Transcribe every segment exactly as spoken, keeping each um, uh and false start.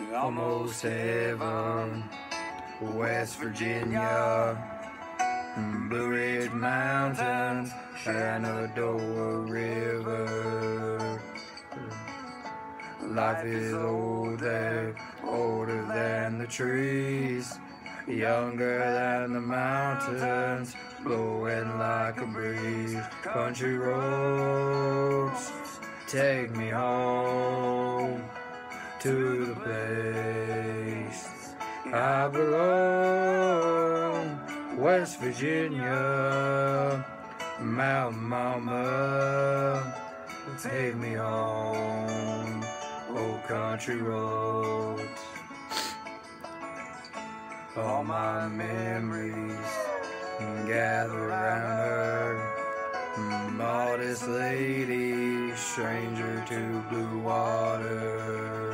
almost heaven, West Virginia, Blue Ridge Mountains, Shenandoah River. Life is old there, older than the trees, younger than the mountains, blowing like a breeze. Country roads, take me home to the place I belong. West Virginia, Mountain Mama, take me home. Old country roads, all my memories gather around her. Modest lady, stranger to blue water,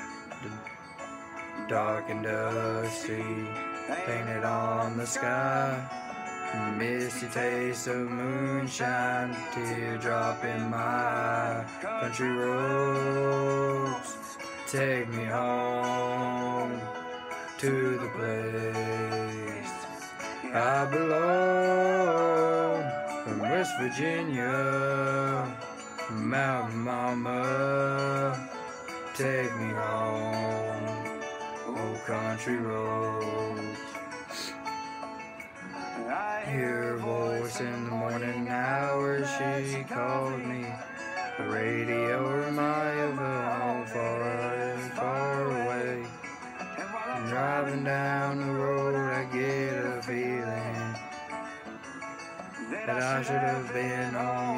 dark and dusty, painted on the sky. Misty taste of moonshine, teardrop in my eye. Country roads, take me home to the place I belong. From West Virginia, Mountain Mama, take me home. Old country roads. I hear her voice in the morning hours, she called me. The radio reminded of home far and far away. And driving down the road I get a feeling that I should have been home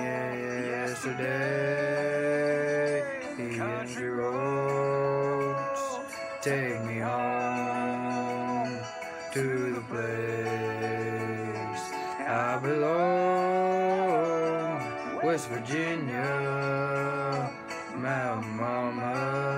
yesterday. The country roads, take me home to the place I belong. West Virginia, Mountain Mama,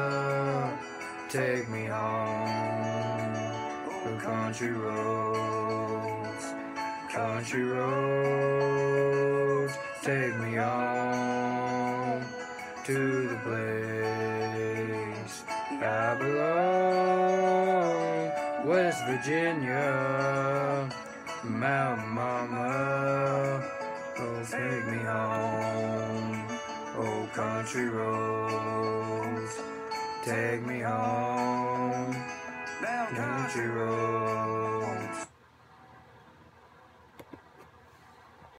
take me home. The country roads, country roads, take me home to the place I belong. West Virginia, Mountain Mama, oh, take me home. Oh, country roads, take me home. Country roads.